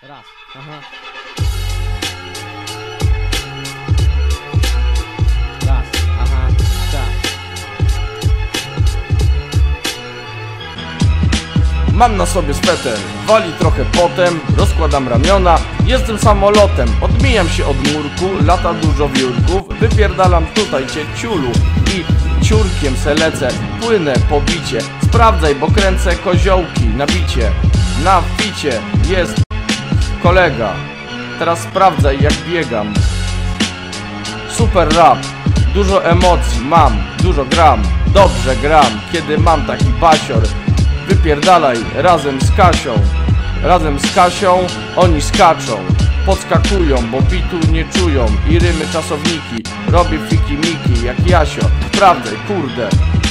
Raz, aha. Raz, aha, tak. Mam na sobie sweter, wali trochę potem, rozkładam ramiona, jestem samolotem, odmijam się od murku, lata dużo wiórków, wypierdalam tutaj cię ciulu i ciurkiem se lecę, płynę po bicie, sprawdzaj, bo kręcę koziołki na bicie, na ficie jest kolega, teraz sprawdzaj jak biegam. Super rap, dużo emocji mam, dużo gram, dobrze gram, kiedy mam taki basior. Wypierdalaj razem z Kasią. Razem z Kasią oni skaczą, podskakują, bo bitu nie czują i rymy czasowniki. Robię fiki miki jak Jasio. Sprawdzaj, kurde,